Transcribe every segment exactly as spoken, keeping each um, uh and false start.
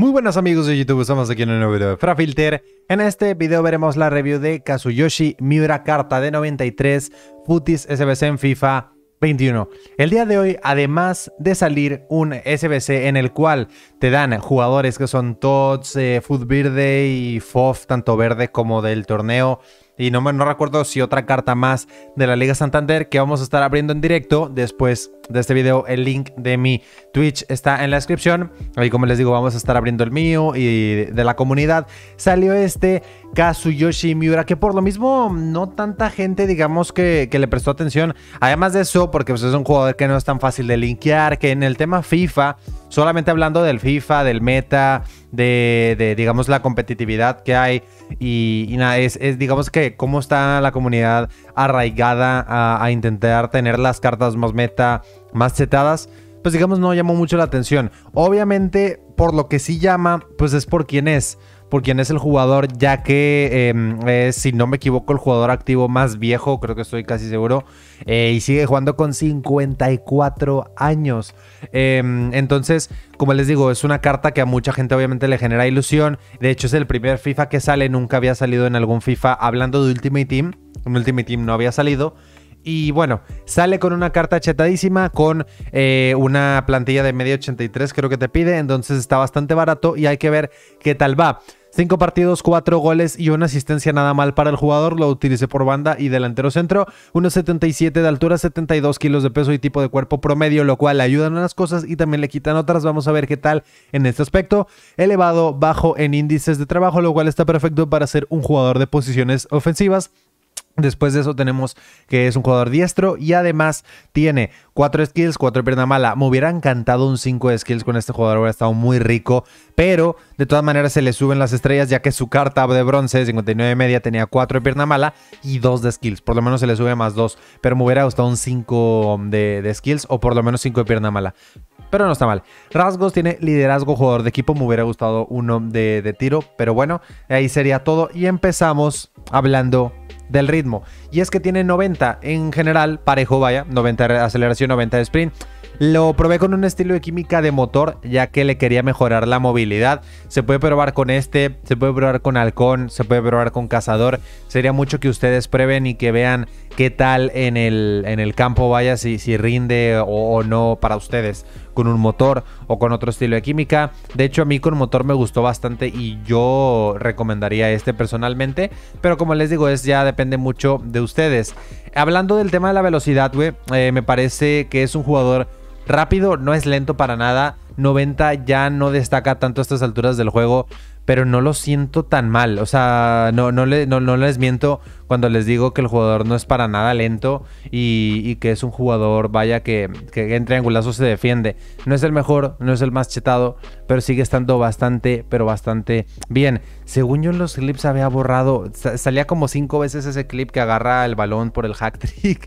Muy buenas amigos de YouTube, estamos aquí en un nuevo video de FraFilter. En este video veremos la review de Kazuyoshi Miura, carta de noventa y tres, Futis S B C en FIFA veintiuno. El día de hoy, además de salir un S B C en el cual te dan jugadores que son Tots, eh, Food Verde y Fof, tanto verde como del torneo, y no, no recuerdo si otra carta más de la Liga Santander que vamos a estar abriendo en directo después de este video. El link de mi Twitch está en la descripción. Ahí, como les digo, vamos a estar abriendo el mío y de la comunidad. Salió este Kazuyoshi Miura, que por lo mismo no tanta gente, digamos, que, que le prestó atención. Además de eso, porque pues, es un jugador que no es tan fácil de linkear, que en el tema FIFA, solamente hablando del FIFA, del meta, de, de digamos, la competitividad que hay y, y nada, es, es digamos que cómo está la comunidad arraigada a, a intentar tener las cartas más meta, más chetadas, pues digamos no llamó mucho la atención. Obviamente, por lo que sí llama, pues es por quién es. Por quién es el jugador, ya que eh, es, si no me equivoco, el jugador activo más viejo, creo que estoy casi seguro, eh, y sigue jugando con cincuenta y cuatro años. Eh, entonces, como les digo, es una carta que a mucha gente obviamente le genera ilusión. De hecho, es el primer FIFA que sale, nunca había salido en algún FIFA hablando de Ultimate Team. En Ultimate Team no había salido. Y bueno, sale con una carta chetadísima, con eh, una plantilla de media ochenta y tres, creo que te pide. Entonces está bastante barato y hay que ver qué tal va. cinco partidos, cuatro goles y una asistencia, nada mal para el jugador. Lo utilicé por banda y delantero centro. uno setenta y siete de altura, setenta y dos kilos de peso y tipo de cuerpo promedio, lo cual le ayudan a unas cosas y también le quitan otras. Vamos a ver qué tal en este aspecto. Elevado, bajo en índices de trabajo, lo cual está perfecto para ser un jugador de posiciones ofensivas. Después de eso tenemos que es un jugador diestro y además tiene cuatro skills, cuatro pierna mala. Me hubiera encantado un cinco de skills con este jugador, hubiera estado muy rico, pero de todas maneras se le suben las estrellas, ya que su carta de bronce cincuenta y nueve de media tenía cuatro de pierna mala y dos de skills. Por lo menos se le sube más dos, pero me hubiera gustado un cinco de, de skills o por lo menos cinco de pierna mala. Pero no está mal. Rasgos, tiene liderazgo, jugador de equipo. Me hubiera gustado uno de, de tiro, pero bueno, ahí sería todo. Y empezamos hablando del ritmo. Y es que tiene noventa en general, parejo, vaya, noventa de aceleración, noventa de sprint. Lo probé con un estilo de química de motor, ya que le quería mejorar la movilidad. Se puede probar con este, se puede probar con halcón, se puede probar con cazador. Sería mucho que ustedes prueben y que vean qué tal en el, en el campo, vaya, si, si rinde o, o no para ustedes con un motor o con otro estilo de química. De hecho, a mí con motor me gustó bastante y yo recomendaría este personalmente, pero como les digo, es ya depende mucho de ustedes. Hablando del tema de la velocidad, güey, eh, me parece que es un jugador rápido, no es lento para nada. noventa ya no destaca tanto a estas alturas del juego, pero no lo siento tan mal. O sea, no, no, le, no, no les miento cuando les digo que el jugador no es para nada lento y, y que es un jugador, vaya, que, que en triangulazo se defiende. No es el mejor, no es el más chetado, pero sigue estando bastante, pero bastante bien. Según yo en los clips había borrado, salía como cinco veces ese clip que agarra el balón por el hack trick.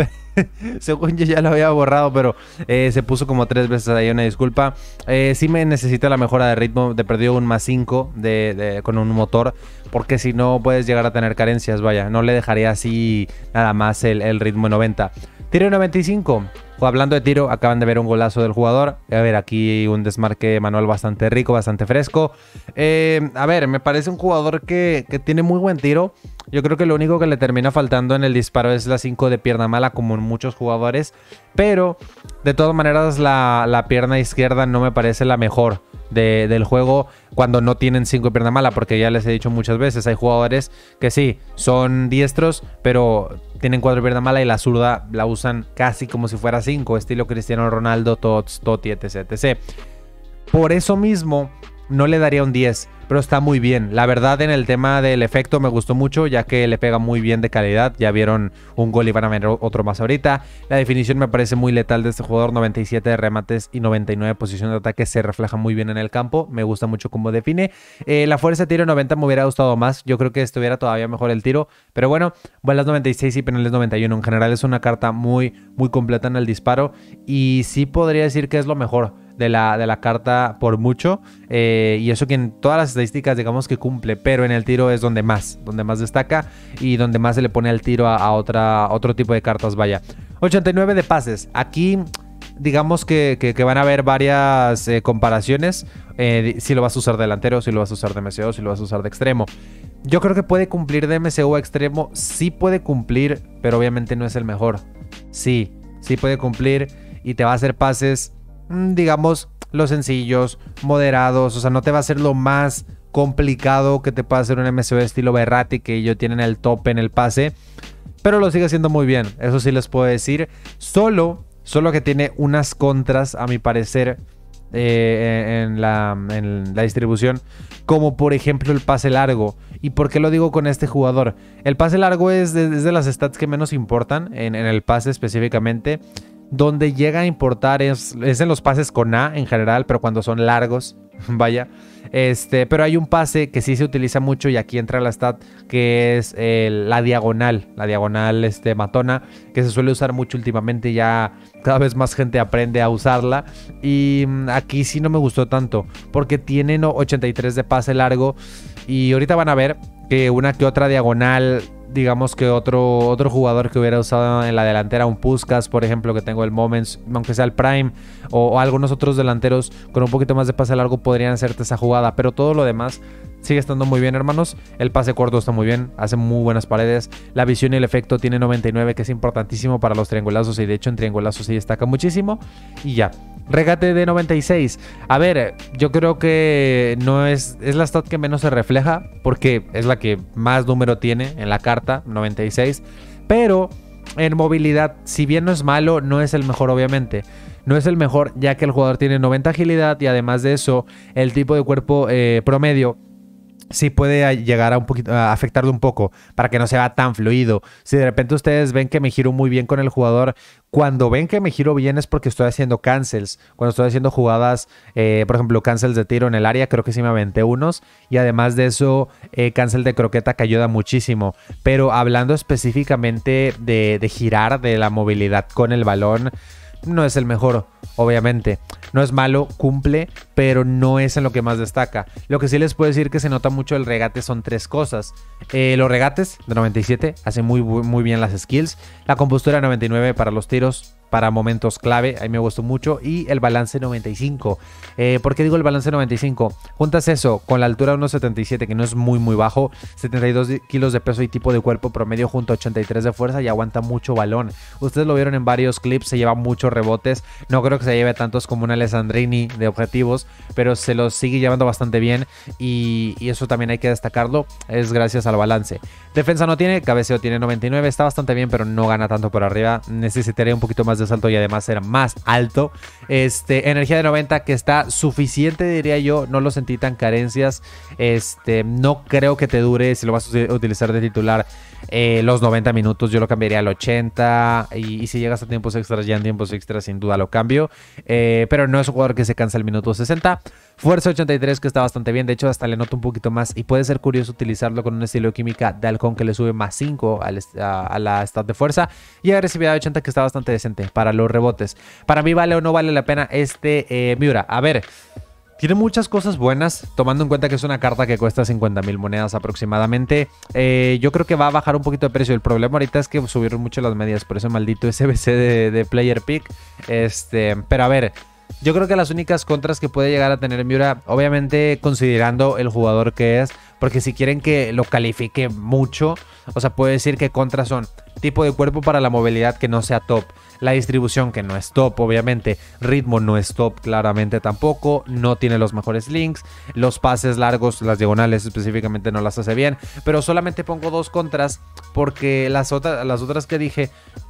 Según yo ya lo había borrado, pero eh, se puso como tres veces ahí, una disculpa. Eh, sí me necesita la mejora de ritmo, de perdido un más cinco de, de, con un motor, porque si no puedes llegar a tener carencias, vaya, no le dejaría así nada más el, el ritmo noventa. Tiro noventa y cinco. Hablando de tiro, acaban de ver un golazo del jugador. A ver, aquí un desmarque manual bastante rico, bastante fresco. Eh, a ver, me parece un jugador que, que tiene muy buen tiro. Yo creo que lo único que le termina faltando en el disparo es la cinco de pierna mala, como en muchos jugadores. Pero, de todas maneras, la, la pierna izquierda no me parece la mejor de, del juego cuando no tienen cinco de pierna mala. Porque ya les he dicho muchas veces, hay jugadores que sí, son diestros, pero tienen cuatro de pierna mala y la zurda la usan casi como si fuera cinco, estilo Cristiano Ronaldo, Tots, Totti, etc, etcétera. Por eso mismo no le daría un diez, pero está muy bien. La verdad, en el tema del efecto me gustó mucho, ya que le pega muy bien de calidad. Ya vieron un gol y van a ver otro más ahorita. La definición me parece muy letal de este jugador, noventa y siete de remates y noventa y nueve de posición de ataque, se refleja muy bien en el campo. Me gusta mucho cómo define. Eh, la fuerza de tiro noventa me hubiera gustado más. Yo creo que estuviera todavía mejor el tiro, pero bueno, vuelas noventa y seis y penales noventa y uno. En general es una carta muy, muy completa en el disparo y sí podría decir que es lo mejor de la, de la carta por mucho, eh, y eso que en todas las estadísticas digamos que cumple, pero en el tiro es donde más, donde más destaca y donde más se le pone al tiro a, a otra, otro tipo de cartas, vaya. ochenta y nueve de pases, aquí digamos que, que, que van a haber varias eh, comparaciones. Eh, si lo vas a usar de delantero, si lo vas a usar de M C O, si lo vas a usar de extremo. Yo creo que puede cumplir de M C O a extremo. Sí puede cumplir, pero obviamente no es el mejor. Sí, sí puede cumplir y te va a hacer pases, digamos, los sencillos, moderados. O sea, no te va a hacer lo más complicado que te puede hacer un M C O estilo Verratti, que ellos tienen el tope en el pase. Pero lo sigue haciendo muy bien, eso sí les puedo decir. Solo, solo que tiene unas contras, a mi parecer, eh, en, la, en la distribución. Como por ejemplo el pase largo. ¿Y por qué lo digo con este jugador? El pase largo es de, es de las stats que menos importan en, en el pase específicamente. Donde llega a importar es, es en los pases con A en general, pero cuando son largos, vaya. Este, pero hay un pase que sí se utiliza mucho y aquí entra la stat, que es el, la diagonal, la diagonal este, matona, que se suele usar mucho últimamente. Ya cada vez más gente aprende a usarla y aquí sí no me gustó tanto porque tienen ochenta y tres de pase largo y ahorita van a ver que una que otra diagonal, digamos que otro, otro jugador que hubiera usado en la delantera, un Puskás, por ejemplo, que tengo el Moments, aunque sea el Prime, o, o algunos otros delanteros con un poquito más de pase largo podrían hacerte esa jugada, pero todo lo demás sigue estando muy bien, hermanos. El pase corto está muy bien, hace muy buenas paredes. La visión y el efecto tiene noventa y nueve, que es importantísimo para los triangulazos, y de hecho en triangulazos sí destaca muchísimo. Y ya, regate de noventa y seis. A ver, yo creo que no es, es la stat que menos se refleja, porque es la que más número tiene en la carta, noventa y seis. Pero en movilidad, si bien no es malo, no es el mejor, obviamente. No es el mejor, ya que el jugador tiene noventa agilidad y además de eso, el tipo de cuerpo eh, promedio sí puede llegar a un poquito a afectarlo un poco para que no sea tan fluido. Si de repente ustedes ven que me giro muy bien con el jugador, cuando ven que me giro bien es porque estoy haciendo cancels. Cuando estoy haciendo jugadas, eh, por ejemplo, cancels de tiro en el área, creo que sí me aventé unos. Y además de eso, eh, cancel de croqueta, que ayuda muchísimo. Pero hablando específicamente de, de girar, de la movilidad con el balón, no es el mejor, obviamente. No es malo, cumple, pero no es en lo que más destaca. Lo que sí les puedo decir que se nota mucho el regate son tres cosas. Eh, los regates de noventa y siete hacen muy, muy bien las skills. La compostura de noventa y nueve para los tiros, para momentos clave, a mí me gustó mucho. Y el balance noventa y cinco. Eh, ¿Por qué digo el balance noventa y cinco? Juntas eso con la altura de uno setenta y siete, que no es muy muy bajo, setenta y dos kilos de peso y tipo de cuerpo promedio junto a ochenta y tres de fuerza, y aguanta mucho balón. Ustedes lo vieron en varios clips, se lleva muchos rebotes. No creo que se lleve tantos como una Alessandrini de objetivos, pero se los sigue llevando bastante bien, y, y eso también hay que destacarlo, es gracias al balance. Defensa no tiene, cabeceo tiene noventa y nueve, está bastante bien, pero no gana tanto por arriba. Necesitaría un poquito más de salto y además era más alto. Este, energía de noventa, que está suficiente, diría yo. No lo sentí tan carencias. Este, no creo que te dure si lo vas a utilizar de titular eh, los noventa minutos. Yo lo cambiaría al ochenta, y, y si llegas a tiempos extras, ya en tiempos extras sin duda lo cambio. Eh, pero no es un jugador que se cansa al minuto sesenta. Fuerza ochenta y tres, que está bastante bien. De hecho, hasta le noto un poquito más. Y puede ser curioso utilizarlo con un estilo de química de halcón que le sube más cinco al, a, a la stat de fuerza. Y agresividad ochenta, que está bastante decente para los rebotes. Para mí, ¿vale o no vale la pena este eh, Miura? A ver, tiene muchas cosas buenas, tomando en cuenta que es una carta que cuesta cincuenta mil monedas aproximadamente. Eh, yo creo que va a bajar un poquito de precio. El problema ahorita es que subieron mucho las medias, por ese maldito S B C de, de Player Pick. Este, pero a ver, yo creo que las únicas contras que puede llegar a tener Miura, obviamente considerando el jugador que es, porque si quieren que lo califique mucho, o sea, puede decir que contras son tipo de cuerpo para la movilidad que no sea top, la distribución que no es top, obviamente, ritmo no es top, claramente tampoco, no tiene los mejores links, los pases largos, las diagonales específicamente no las hace bien, pero solamente pongo dos contras porque las, otras, las otras que dije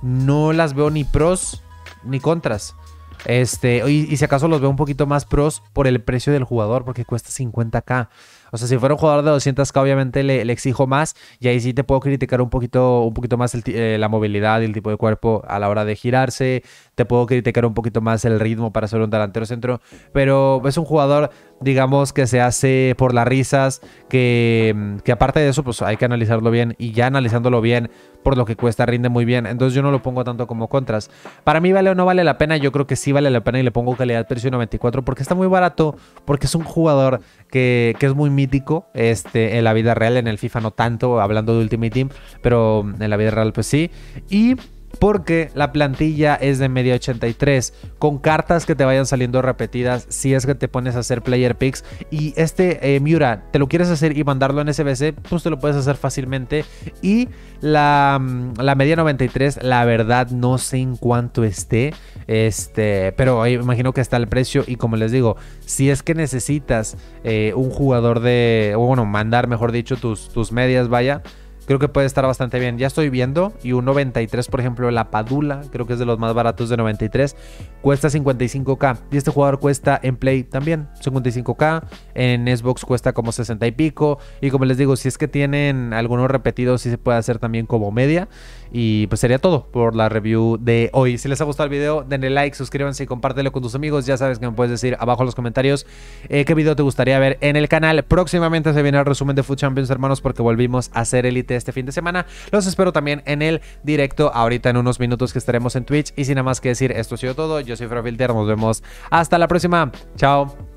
no las veo ni pros ni contras. Este, y, y si acaso los veo un poquito más pros por el precio del jugador, porque cuesta cincuenta k. O sea, si fuera un jugador de doscientos k, obviamente le, le exijo más. Y ahí sí te puedo criticar un poquito, un poquito más el, eh, la movilidad y el tipo de cuerpo a la hora de girarse. Te puedo criticar un poquito más el ritmo para ser un delantero centro. Pero es un jugador, digamos, que se hace por las risas. Que, que aparte de eso, pues hay que analizarlo bien. Y ya analizándolo bien, por lo que cuesta, rinde muy bien. Entonces yo no lo pongo tanto como contras. Para mí, ¿vale o no vale la pena? Yo creo que sí vale la pena y le pongo calidad-precio noventa y cuatro porque está muy barato. Porque es un jugador que, que es muy mítico este, en la vida real. En el FIFA no tanto, hablando de Ultimate Team, pero en la vida real pues sí. Y porque la plantilla es de media ochenta y tres, con cartas que te vayan saliendo repetidas si es que te pones a hacer player picks. Y este eh, Miura, te lo quieres hacer y mandarlo en S B C, pues te lo puedes hacer fácilmente. Y la, la media noventa y tres, la verdad no sé en cuánto esté, este, pero imagino que está el precio. Y como les digo, si es que necesitas eh, un jugador de, o bueno, mandar mejor dicho tus, tus medias, vaya, creo que puede estar bastante bien. Ya estoy viendo, y un noventa y tres, por ejemplo, la Padula, creo que es de los más baratos de noventa y tres, cuesta cincuenta y cinco K. Y este jugador cuesta en Play también cincuenta y cinco K. En Xbox cuesta como sesenta y pico. Y como les digo, si es que tienen algunos repetidos, sí se puede hacer también como media. Y pues sería todo por la review de hoy. Si les ha gustado el video, denle like, suscríbanse y compártelo con tus amigos. Ya sabes que me puedes decir abajo en los comentarios eh, qué video te gustaría ver en el canal. Próximamente se viene el resumen de Food Champions, hermanos, porque volvimos a hacer Elite este fin de semana. Los espero también en el directo ahorita en unos minutos que estaremos en Twitch. Y sin nada más que decir, esto ha sido todo. Yo soy Frafilter, nos vemos hasta la próxima. Chao.